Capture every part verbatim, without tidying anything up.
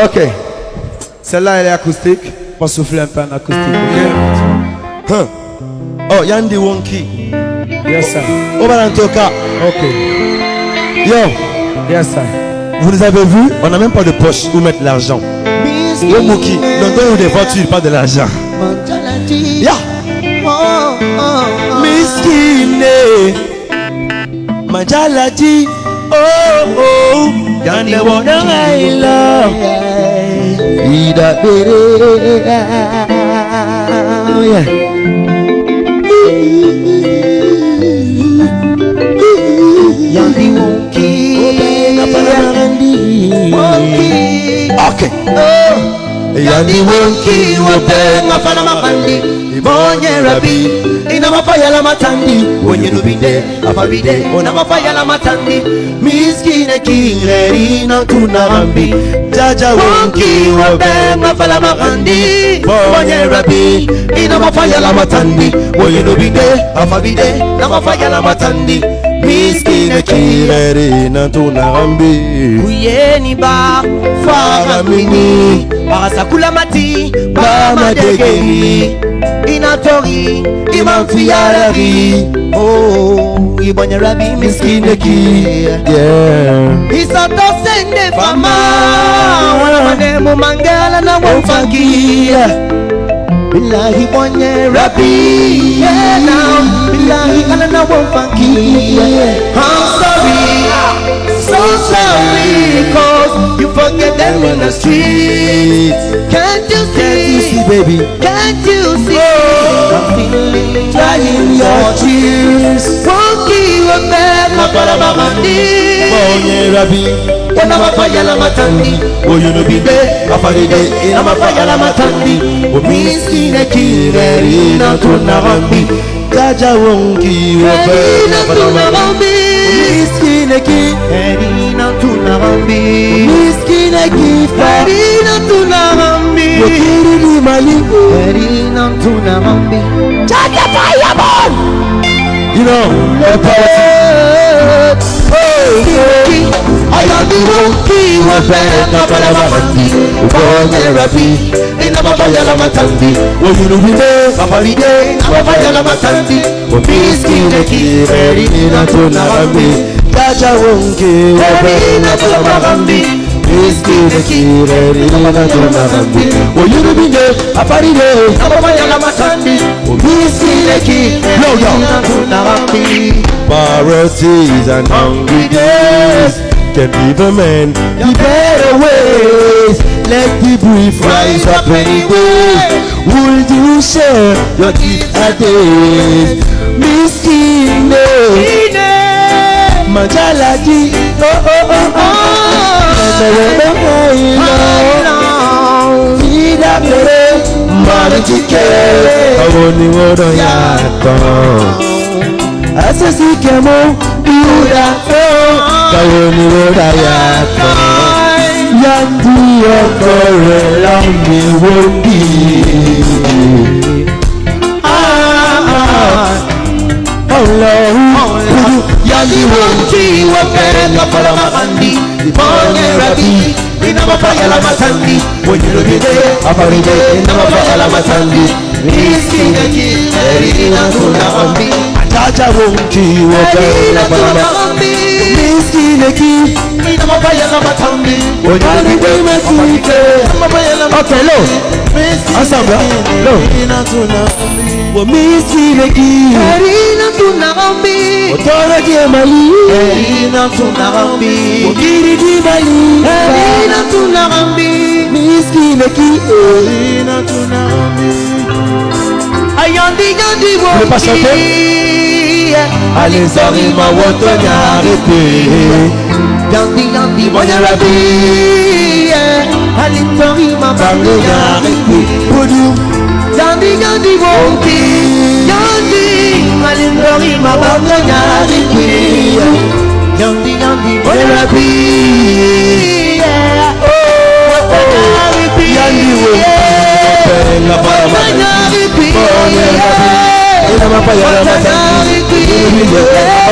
Ok. Celle-là, elle est acoustique. On va souffler un peu en acoustique. Yeah. Huh. Oh, Yandi Wonky. Yes, sir. Obalantoka. Ok. Yo. Yes, sir. Vous nous avez vu? On n'a même pas de poche où mettre l'argent. Yo Mouki, dans des voitures, pas de l'argent. Ya. Miskine. Manjalati. Oh oh. Yandi Wonka. Ida bere. Yeah. Yandi Wonki. Okay. Yandi Wonki wobenga fana makandi ibonye rabi ina mafaya la matandi wonye nubinde afabide ona mafaya la matandi miskine kireri na tunarambi jaja Wonki wobenga fana makandi wonye rabi ina mafaya la matandi wonye nubinde afabide na mafaya la matandi miskine kireri na tunarambi uyeni ba faramini Barasakula mati, Bamadegeni, Inatori, Imanfiari, oh, Ibonye Rabi Miskineki, yeah. Isato sende fama, wana manemu mangala na wamfangi, Billahi Bonye Rabi, yeah, now, Billahi kana na wamfangi, I'm sorry, so sorry, cause you forget them in the streets. Can't you see? Can't you see, baby? Can't you see? Oh, I'm feeling drying your tears. Wonky, you're bad, my brother, my money. Bonye Rabi, when I'm a fire, I'm a tandy. Oh, you know, be there, I'm a day, and I'm a fire, I'm a tandy. Oh, Misty, the kid, and I'm to Narambi. Jaja Wonky, you're bad, my brother, my money. Miskineki, Erina tunarambi. Miskineki, Erina tunarambi. Yokiri ni mali, Erina tunarambi. Jaja fireball. You know, the power. Miskineki, I am the Wonki, wapenda pala mabandi. Ubonye Rabi, ina mafaya la matandi. Wojunubide, mafalide, ina mafaya la matandi. Miskineki, Erina tunarambi. Jaja Wonki, Erina tunarambi. Miskineki, Erina tunarambi. Wojunubide, mafalide, ina mafaya la matandi. Miskineki, Erina tunarambi. Priorities and hungry days can give a man the better ways. Let the brief rise up anyway. Would you share your deeper days? Miskine Manjalati. Oh oh oh oh. Vida bere Maritike. Awoni wodo yato. Asasi kemo Ura oh. Kawoni woda yato. Yandi okore lambi wondi. Ah Allah. Yandi Wonki wapenda pala mahandi. Ibonye Rabi ina mafaya la matandi. Wojunubide afaride ina mafaya la matandi. Miskineki Erina tunarambi. Jaja Wonki wapenda pala mahandi. Miskineki ina mafaya la matandi. Wojunubide mesite mafaya la matandi. Okay, low. Ensemble, low. Erina tunarambi. Wo miskineki Erina tunarambi. Otora die mali Erina tunarambi. Ogiri di mali Erina tunarambi. Miskineki Erina tunarambi. Ayandi yandi Wonki. Allez arrima wotonya arrêté. Yandi yandi Bonye Rabi. Allez arrima bangonya arrêté. Podu. Yandi yandi Wonki. Yandi allez arrima bangonya arrêté. Yandi yandi Bonye Rabi. Yandi Wonki. Bangonya arrêté. Bonye Rabi. Ina mafaya la matandi.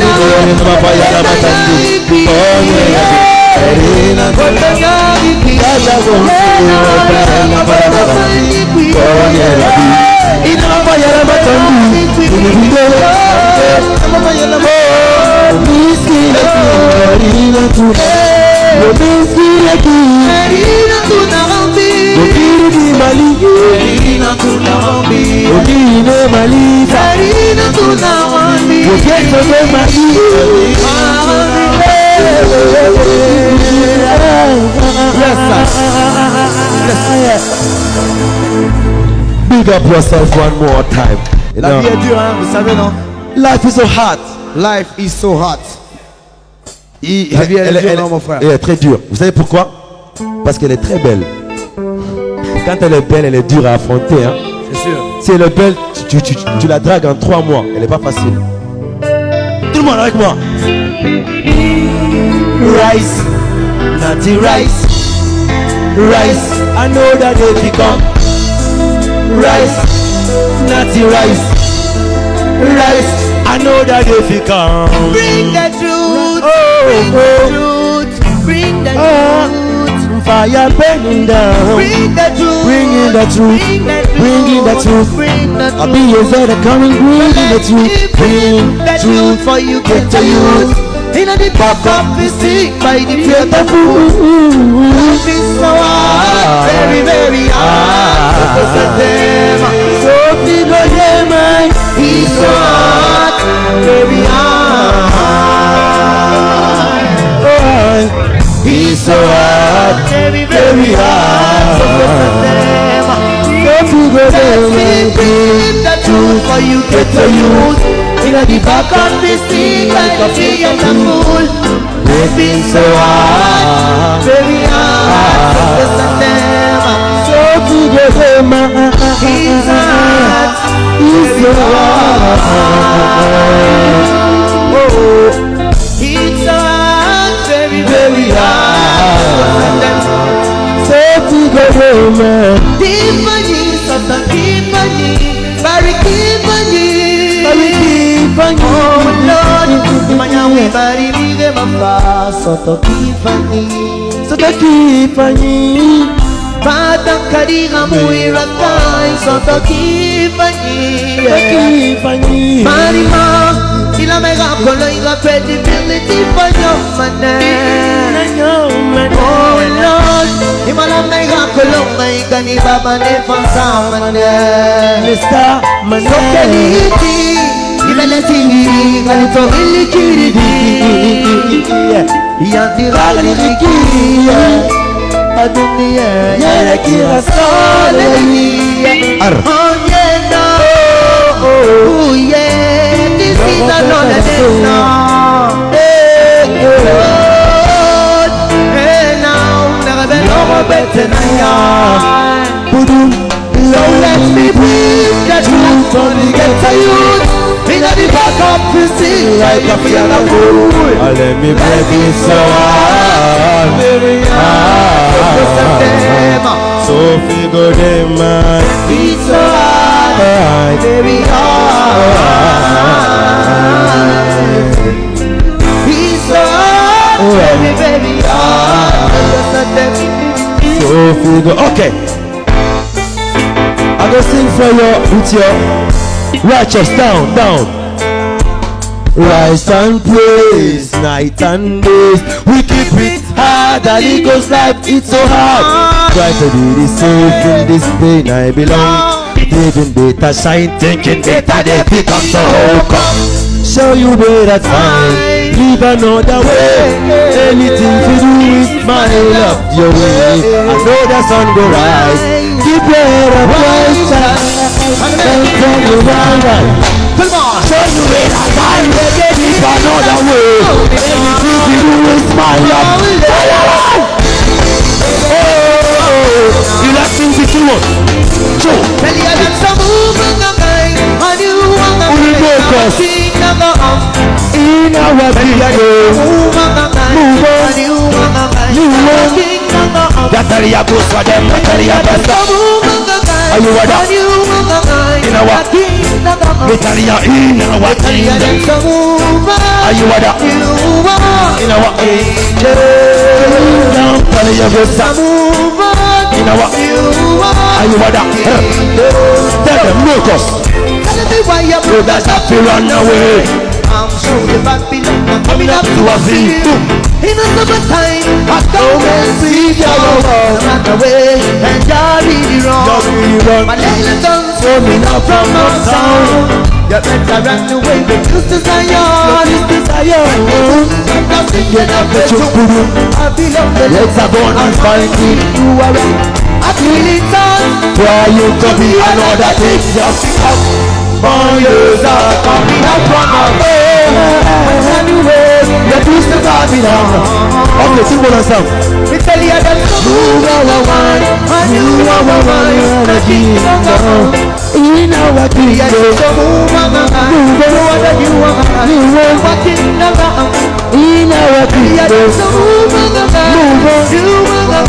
Ina mafaya la matandi. Bonye Rabi. Erina tunarambi. Big up yourself one more time. You La know? vie est dure, hein, vous savez, non? Life is so hard. Life is so hot. Il- La vie, elle est elle, dure, elle- non, mon frère? elle est très dure. Vous savez pourquoi? Parce qu'elle est très belle. Quand elle est belle, elle est dure à affronter. Hein. C'est sûr. Si elle est belle, tu, tu- tu- tu la dragues en trois mois. Elle n'est pas facile. Tout le monde avec moi. Rice, naughty rice. Rice, I know that they become. Rice, naughty rice. Rice, I know that they become. Bring the truth, Oh, bring oh. the truth, bring the Oh, truth, fire burning down. bring the truth, Bring in the truth, bring the bring in the truth. bring the I'll be your father coming, bring in the truth. Bring the truth for you get to use. In the pop up is sick by the fear of food. Life is so hard, very, very hard. Because of them, so people them, he's so hard, very hard. He's so hard, Very, very hard. So because of them, bring the truth for you get to use. In the back of this thing, like a fear of fool. They've been so hard, very hard. So because of them, so together, he's hard, he's so hard. oh, he's so hard, very, very hard. So together, man. Tiffany, Santa Tiffany, Barry Tiffany, Oh Lord, Manyawe Barry Live Mamba, Santa Tiffany, Santa Tiffany, Pata Kariga Muira Kai, Santa Tiffany, Tiffany, Marima, Ila Mega Polo, Ila credibility for your man. Oh Lord, Imala Mega Polo, May Gani Baba Nefonsa Mane, Mister Sokeliti, Imeleti, Galito Ilikiri, Yantirali Riki, Adunia, Yarakira Solani, Ar. Oh yeah, no, oh yeah, this is another day now. Hey, Lord, hey now, never been over better than I am. So let me breathe the truth from the ghetto youth. In the back of the sea, like a field of fool. Let me break it so hard, very hard. So figure them man, He's so hard, very hard. He's so hard, very, very hard. so figure. Okay, I go sing for you with your righteous down, down. Rise and praise, night and days. We keep it hard, and it goes life, it's so hard. Try to be the safe in this pain I belong. Living better, shine, thinking better, they become so come. Show you better time, live another way. Anything to do with my love, your way. I know the sun will rise. Keep your head up, rise and turn you round. Come on, Show you better time, live another way. Anything to do with my love. Oh, you like things if you want. Show. tell you that some movement of mine, and you want to Only make go a first. scene of the off. In our video. Move on the line, Move on. and you want to make You a want. scene of the off. That's how you go for them. That's how you best. Some movement of mine, Are you what? and you want to make You know what? a scene of Italia in our kingdom. Are you what up? In our angel. Tell you what's up. In our are you what up? Tell them look us. Tell me why you brothers have to run away. I'm sure the Babylon coming up to a sea. In the summertime, I come and see you run away, and you're really wrong. My little guns coming up from uptown. You better run away because this is your, this is your. I'm not thinking of the truth. I belong the legs are born and find me. You are right. I feel it on. Why you to be another thing? Just up. My years are coming up from away. Anyway, the peace to Babylon. Okay, sing one song. We tell you that move our one, and you are one in the kingdom. In our kingdom, move our one, move our you are you are kingdom. In our kingdom, move our one, you are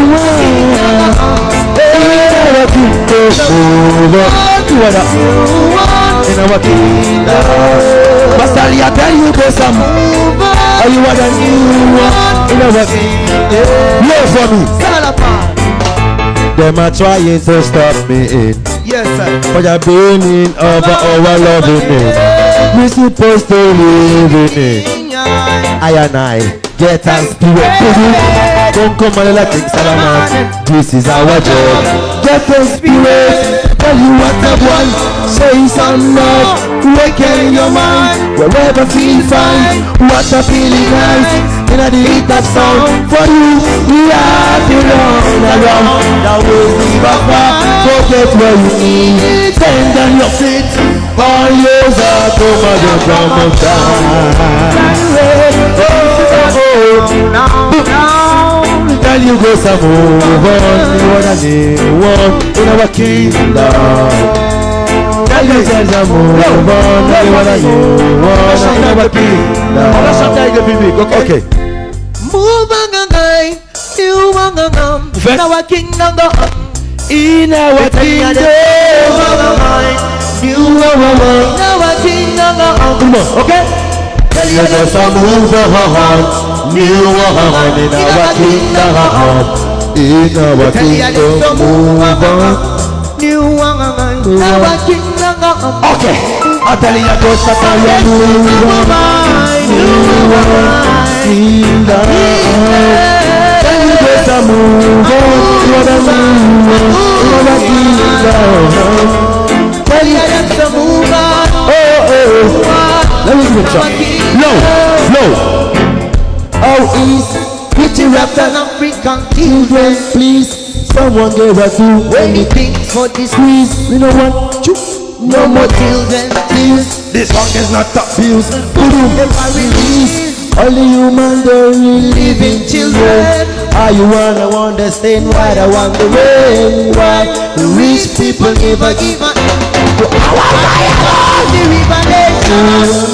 kingdom. In our kingdom, move our in our kingdom. Pastor, I tell you there's some. Are you what a new one in our kingdom? Love for me. Them are trying to stop me in. Yes, sir. But you're beaming over our loving name. We supposed to live in it. I and I get and spirit. Don't come and let things salamat. This is our job. Get and spirit. Tell you what I want. Say some love, awaken your mind. Wherever feel fine, what a feeling nice. In a delete that sound for you. We are the round around. Now we'll leave a far. Forget where you need. Stand on your feet. All years are come again from the time. Oh, now tell you go some move on. You wanna live one in our kingdom. Tell you there's a move on. You wanna live one in our kingdom. Okay. Move on, guy. You want to come. In our kingdom, go up. In our kingdom. You are in our kingdom, go up. Come on, okay? Tell you there's a move on. You are in our kingdom. In our kingdom, move on. You are in our kingdom, go up. Okay. I tell you, go stop and move on. You are kingdom. Tell you, go stop move on. You are kingdom. Tell you, go move on. Oh, oh. Let me do it. No, no. Oh, is pretty wrapped an African children. Please, someone gave us do anything for this squeeze. We don't want you. No more children, please. This one is not abuse. Never release. Only human, they living children. Are you wanna understand why I want the rain? Why the rich people never give a the revelation.